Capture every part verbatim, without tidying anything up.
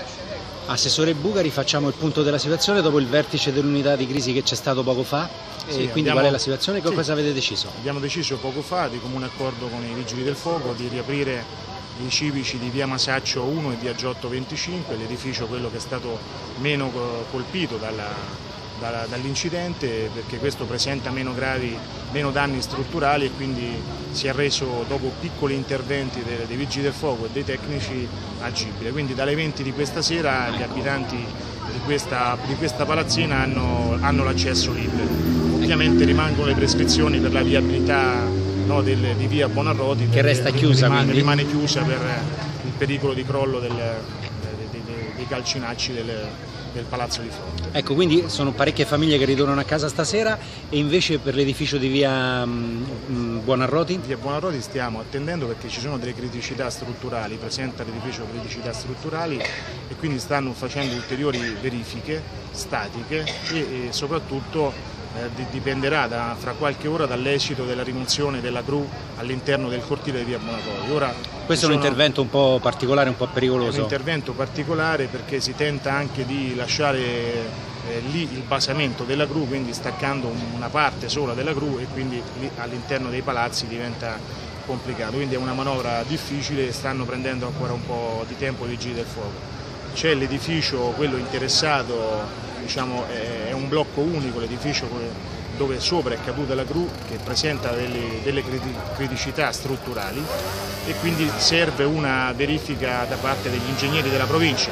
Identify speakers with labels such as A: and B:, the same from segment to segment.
A: Assessore Bugari, facciamo il punto della situazione dopo il vertice dell'unità di crisi che c'è stato poco fa. Sì, e quindi abbiamo, qual è la situazione? Che sì, cosa avete deciso?
B: Abbiamo deciso poco fa, di comune accordo con i Vigili del Fuoco, di riaprire i civici di via Masaccio uno e via Giotto venticinque, l'edificio quello che è stato meno colpito dalla dall'incidente, perché questo presenta meno gravi, meno danni strutturali e quindi si è reso, dopo piccoli interventi dei, dei Vigili del Fuoco e dei tecnici, agibile. Quindi dalle venti di questa sera gli abitanti di questa, di questa palazzina hanno, hanno l'accesso libero. Ovviamente rimangono le prescrizioni per la viabilità, no, del, di via Buonarroti,
A: che resta chiusa,
B: rimane, rimane chiusa per il pericolo di crollo del, dei, dei, dei calcinacci del, del palazzo di fronte.
A: Ecco, quindi sono parecchie famiglie che ritornano a casa stasera, e invece per l'edificio di via mh, Buonarroti?
B: Via Buonarroti stiamo attendendo, perché ci sono delle criticità strutturali, presenta l'edificio criticità strutturali e quindi stanno facendo ulteriori verifiche statiche e, e soprattutto eh, dipenderà da, fra qualche ora dall'esito della rimozione della gru all'interno del cortile di via Buonarroti. Ora,
A: questo è un intervento un po' particolare, un po' pericoloso.
B: È un intervento particolare perché si tenta anche di lasciare eh, lì il basamento della gru, quindi staccando una parte sola della gru, e quindi lì all'interno dei palazzi diventa complicato. Quindi è una manovra difficile e stanno prendendo ancora un po' di tempo i Vigili del Fuoco. C'è l'edificio, quello interessato, diciamo, è un blocco unico, l'edificio dove sopra è caduta la gru, che presenta delle, delle criticità strutturali e quindi serve una verifica da parte degli ingegneri della provincia.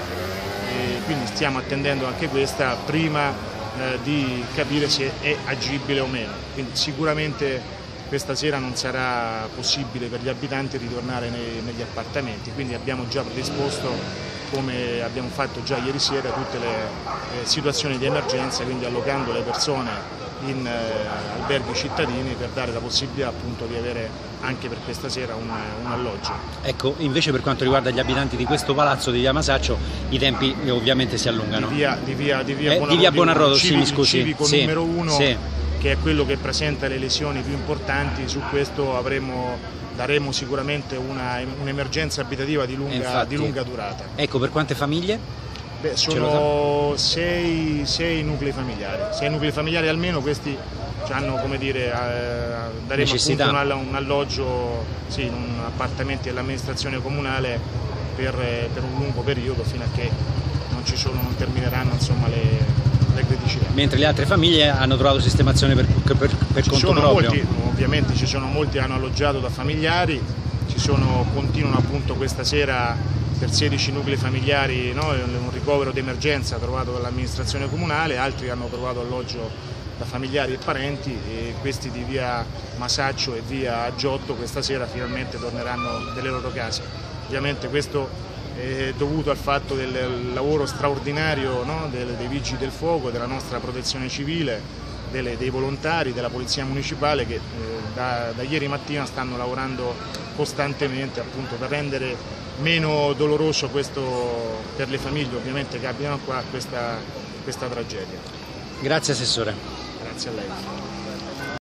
B: E quindi stiamo attendendo anche questa prima eh, di capire se è agibile o meno. Quindi sicuramente questa sera non sarà possibile per gli abitanti ritornare nei, negli appartamenti, quindi abbiamo già predisposto, come abbiamo fatto già ieri sera, tutte le eh, situazioni di emergenza, quindi allocando le persone in eh, alberghi cittadini per dare la possibilità appunto di avere anche per questa sera un, un alloggio.
A: Ecco, invece per quanto riguarda gli abitanti di questo palazzo di via Masaccio, i tempi eh, ovviamente si allungano.
B: Di via, di via, di via
A: eh,
B: Buonarroti,
A: di via Buonarroti, sì, mi scusi.
B: Il civico
A: sì,
B: numero uno,
A: sì,
B: che è quello che presenta le lesioni più importanti. Su questo avremo daremo sicuramente un'emergenza abitativa di lunga,
A: Infatti,
B: di lunga durata.
A: Ecco, per quante famiglie?
B: Beh, sono sei, sei nuclei familiari, sei nuclei familiari almeno, questi hanno, come dire, eh, daremo appunto un, un alloggio, sì, in un appartamenti dell'amministrazione comunale per, per un lungo periodo, fino a che non ci sono, non termineranno, insomma, le criticità.
A: Mentre le altre famiglie hanno trovato sistemazione per, per, per
B: ci
A: conto
B: sono
A: proprio?
B: Molti, ovviamente ci sono molti che hanno alloggiato da familiari, ci sono, continuano appunto questa sera per sedici nuclei familiari, no, un ricovero d'emergenza trovato dall'amministrazione comunale, altri hanno trovato alloggio da familiari e parenti, e questi di via Masaccio e via Giotto questa sera finalmente torneranno nelle loro case. Ovviamente questo è dovuto al fatto del lavoro straordinario, no, dei, dei Vigili del Fuoco, della nostra protezione civile, delle, dei volontari, della Polizia Municipale, che eh, da, da ieri mattina stanno lavorando costantemente appunto per rendere meno doloroso questo per le famiglie, ovviamente, che abbiano qua questa, questa tragedia.
A: Grazie Assessore.
B: Grazie a lei.